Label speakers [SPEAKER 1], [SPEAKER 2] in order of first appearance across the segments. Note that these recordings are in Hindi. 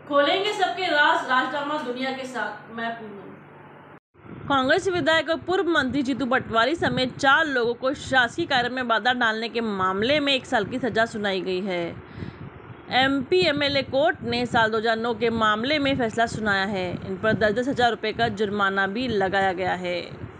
[SPEAKER 1] खोलेंगे सबके राज, राजनामा दुनिया के साथ। मैं पूनम।
[SPEAKER 2] कांग्रेस विधायक और पूर्व मंत्री जीतू पटवारी समेत 4 लोगों को शासकीय कार्य में बाधा डालने के मामले में 1 साल की सजा सुनाई गई है। एमपी एमएलए कोर्ट ने साल 2009 के मामले में फैसला सुनाया है। इन पर 10-10 हजार रुपये का जुर्माना भी लगाया गया है।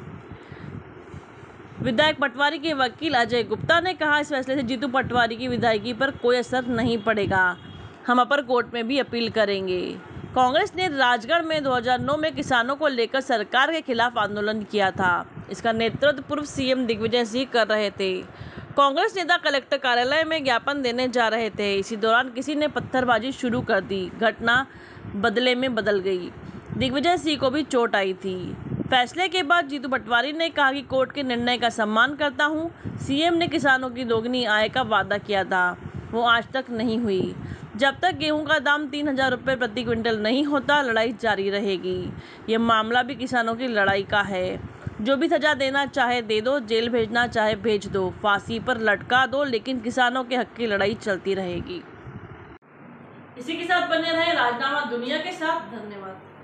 [SPEAKER 2] विधायक पटवारी के वकील अजय गुप्ता ने कहा, इस फैसले से जीतू पटवारी की विधायकी पर कोई असर नहीं पड़ेगा। हम अपर कोर्ट में भी अपील करेंगे। कांग्रेस ने राजगढ़ में 2009 में किसानों को लेकर सरकार के खिलाफ आंदोलन किया था। इसका नेतृत्व पूर्व सीएम दिग्विजय सिंह कर रहे थे। कांग्रेस नेता कलेक्टर कार्यालय में ज्ञापन देने जा रहे थे। इसी दौरान किसी ने पत्थरबाजी शुरू कर दी। घटना बदले में बदल गई। दिग्विजय सिंह को भी चोट आई थी। फैसले के बाद जीतू पटवारी ने कहा कि कोर्ट के निर्णय का सम्मान करता हूं। सीएम ने किसानों की दोगुनी आय का वादा किया था, वो आज तक नहीं हुई। जब तक गेहूं का दाम 3,000 रुपये प्रति क्विंटल नहीं होता, लड़ाई जारी रहेगी। ये मामला भी किसानों की लड़ाई का है। जो भी सजा देना चाहे दे दो, जेल भेजना चाहे भेज दो, फांसी पर लटका दो, लेकिन किसानों के हक की लड़ाई चलती रहेगी।
[SPEAKER 1] इसी के साथ बने रहे राजनामा दुनिया के साथ। धन्यवाद।